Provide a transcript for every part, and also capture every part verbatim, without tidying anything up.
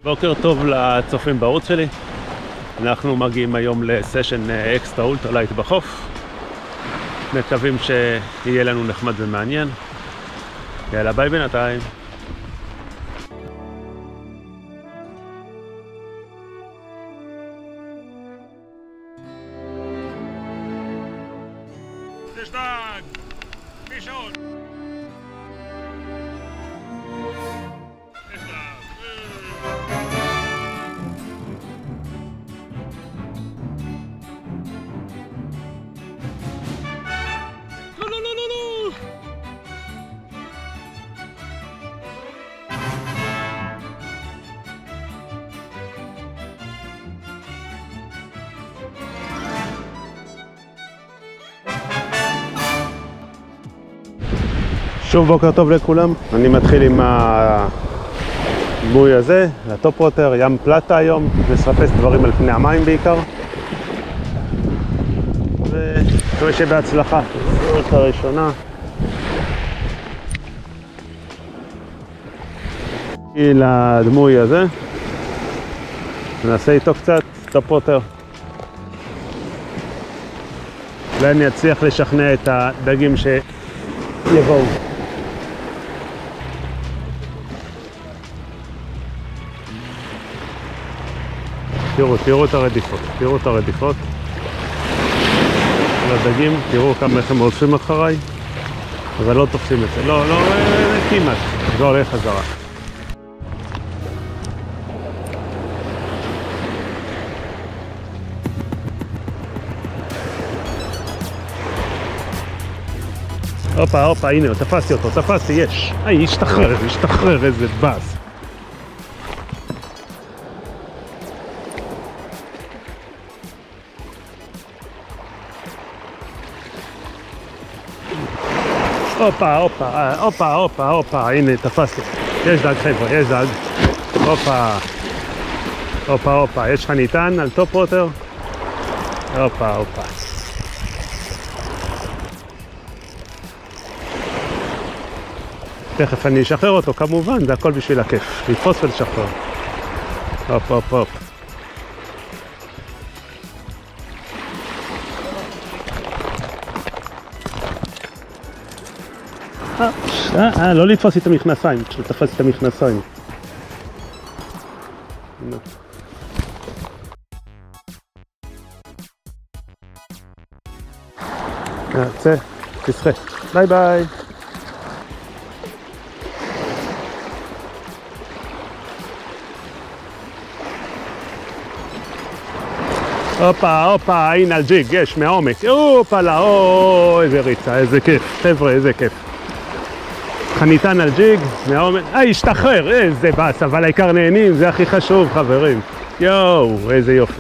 בוקר טוב לצופים בערוץ שלי. אנחנו מגיעים היום לסשן אקסטרה אולטרה לייט בחוף. מקווים שיהיה לנו נחמד ומעניין. יאללה, ביי בינתיים. Stag! Mischon! שוב בוקר טוב לכולם, אני מתחיל עם הדמוי הזה, הטופ ווטר, ים פלטה היום, נסרפס דברים על פני המים בעיקר. ומקווה שבהצלחה, זאת הראשונה. לדמוי הזה, נעשה איתו קצת טופ ווטר. ואני אצליח לשכנע את הדגים שיבואו. תראו, תראו את הרדיפות, תראו את הרדיפות לדגים, תראו כמה איך הם רודפים אחריי, אבל לא תופסים את זה, לא, לא, כמעט, זה הולך חזרה. הופה, הופה, הנה, תפסתי אותו, תפסתי, יש. היי, השתחרר, השתחרר, איזה בס. הופה, הופה, הופה, הופה, הופה, הנה, תפסתי. יש דג, חבר'ה, יש דג. הופה. הופה, הופה, יש לך ניתן על טופ ווטר? הופה, הופה. תכף אני אשחרר אותו, כמובן, זה הכל בשביל הכיף. לתפוס ולשחרר. הופ, הופ, הופ. אה, אה, לא לתפוס את המכנסיים, כשתפס את המכנסיים. צא, תשחה. ביי ביי. הופה, הופה, הנה על ג'יג, יש, מהעומק. הופה לה, או, איזה ריצה, איזה כיף. חבר'ה, איזה כיף. חניתן על ג'יג, מהעומק. אה, השתחרר, איזה בס, אבל העיקר נהנים, זה הכי חשוב, חברים. יואו, איזה יופי.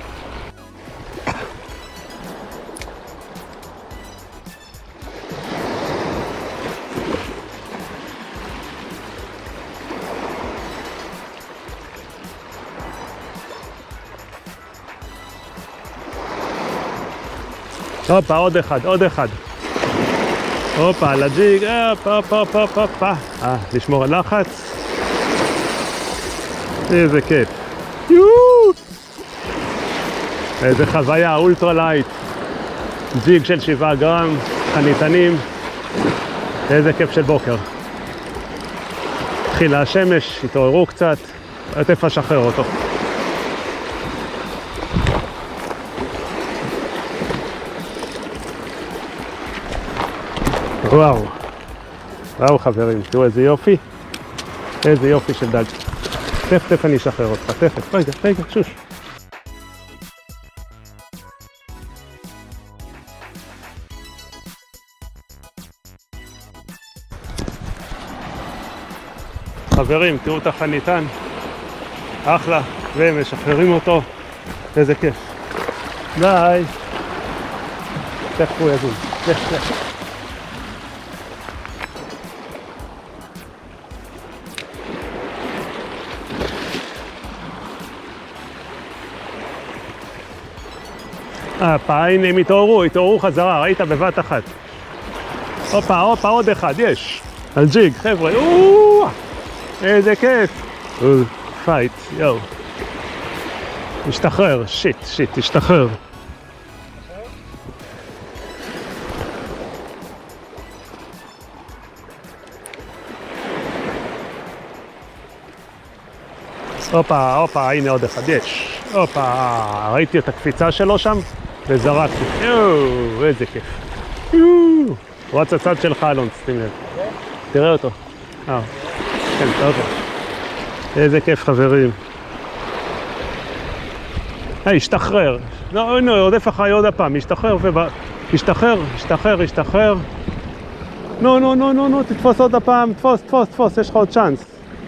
הופה, עוד אחד, עוד אחד. הופה, על הג'יג, הופה, הופה, הופה, הופה, הופה. אה, לשמור על לחץ. איזה כיף. יואו! איזה חוויה, אולטרה לייט. ג'יג של שבעה גרם, חניתנים. איזה כיף של בוקר. התחילה השמש, התעוררו קצת. עטף לשחרר אותו. וואו, וואו חברים, תראו איזה יופי, איזה יופי של דג. תכף תכף אני אשחרר אותך, תכף, רגע, רגע, שוש. חברים, תראו את החניתן, אחלה, ומשחררים אותו, איזה כיף. ביי. תכף הוא יזוז, תכף, תכף. הופה, הנה הם התעוררו, התעוררו חזרה, ראית בבת אחת. הופה, הופה, עוד אחד, יש. על ג'יג, חבר'ה, אוו, איזה כיף. פייט, יואו. השתחרר, שיט, שיט, השתחרר. הופה, הופה, הנה עוד אחד, יש. הופה, ראיתי את הקפיצה שלו שם וזרקתי. יואו, איזה כיף. יואו. הוא רץ הצד שלך, אלון, שים לב. תראה אותו. אה, כן, תראה אותו. איזה כיף, חברים. היי, השתחרר. לא, הנה, עודף אחרי עוד הפעם. השתחרר ובא... השתחרר, השתחרר, השתחרר. נו, נו, נו, נו, נו, תתפוס עוד הפעם. תפוס, תפוס, תפוס, יש לך עוד צ'אנס.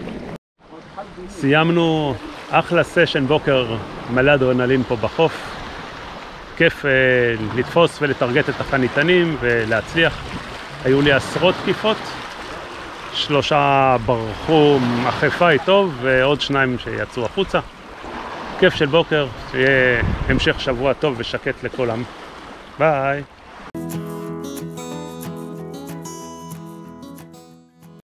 סיימנו אחלה סשן בוקר מלא אדרנלין פה בחוף. כיף אה, לתפוס ולטרגט את החניתנים ולהצליח. היו לי עשרות תקיפות. שלושה ברחו אחרי פייט טוב ועוד שניים שיצאו החוצה. כיף של בוקר, שיהיה המשך שבוע טוב ושקט לכולם. ביי.